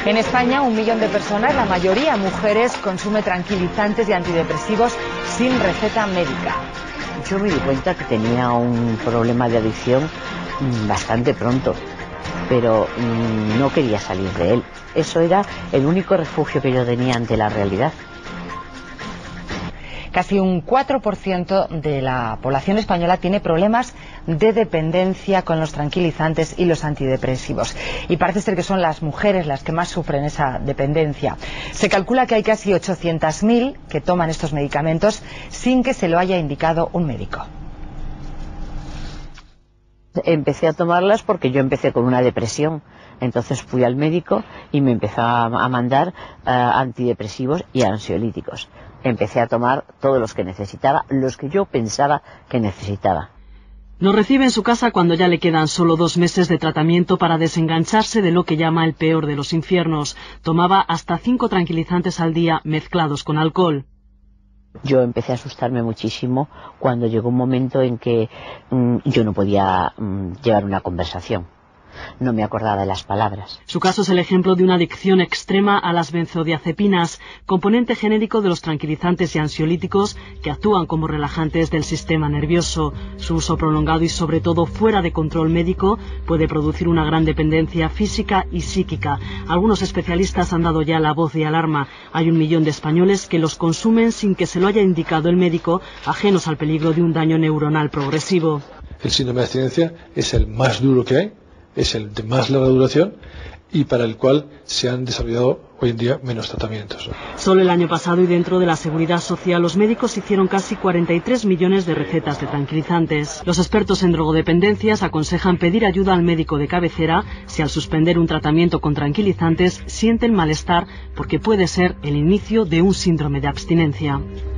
En España, 1 millón de personas, la mayoría mujeres, consume tranquilizantes y antidepresivos sin receta médica. Yo me di cuenta que tenía un problema de adicción bastante pronto, pero no quería salir de él. Eso era el único refugio que yo tenía ante la realidad. Casi un 4% de la población española tiene problemas de dependencia con los tranquilizantes y los antidepresivos. Y parece ser que son las mujeres las que más sufren esa dependencia. Se calcula que hay casi 800.000 que toman estos medicamentos sin que se lo haya indicado un médico. Empecé a tomarlas porque yo empecé con una depresión. Entonces fui al médico y me empezó a mandar antidepresivos y ansiolíticos. Empecé a tomar todos los que necesitaba, los que yo pensaba que necesitaba. Nos recibe en su casa cuando ya le quedan solo 2 meses de tratamiento para desengancharse de lo que llama el peor de los infiernos. Tomaba hasta 5 tranquilizantes al día mezclados con alcohol. Yo empecé a asustarme muchísimo cuando llegó un momento en que yo no podía llevar una conversación. No me acordaba de las palabras. Su caso es el ejemplo de una adicción extrema a las benzodiazepinas, componente genérico de los tranquilizantes y ansiolíticos que actúan como relajantes del sistema nervioso. Su uso prolongado y sobre todo fuera de control médico puede producir una gran dependencia física y psíquica. Algunos especialistas han dado ya la voz de alarma. Hay 1 millón de españoles que los consumen sin que se lo haya indicado el médico, ajenos al peligro de un daño neuronal progresivo. El síndrome de abstinencia es el más duro que hay. Es el de más larga duración y para el cual se han desarrollado hoy en día menos tratamientos. Solo el año pasado y dentro de la Seguridad Social los médicos hicieron casi 43 millones de recetas de tranquilizantes. Los expertos en drogodependencias aconsejan pedir ayuda al médico de cabecera si al suspender un tratamiento con tranquilizantes sienten malestar porque puede ser el inicio de un síndrome de abstinencia.